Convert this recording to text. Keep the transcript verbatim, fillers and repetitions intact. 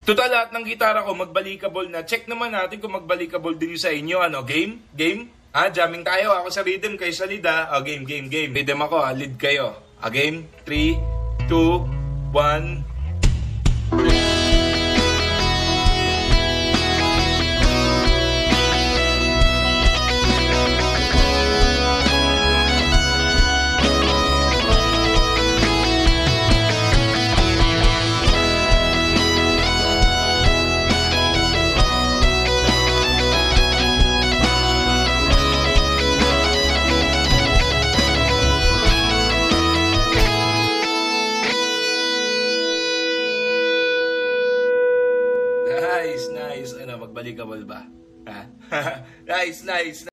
Total, lahat ng gitara ko magbalikable na. Check naman natin kung magbalikable din yung sa inyo. Ano, game? Game? Ah, jamming tayo. Ako sa rhythm, kayo sa lead ha. Oh, game, game, game. Rhythm ako ha, lead kayo. Ah, game? three, two, one... Nice, nice. Ano, magbalikable ba? Ha? Nice, nice.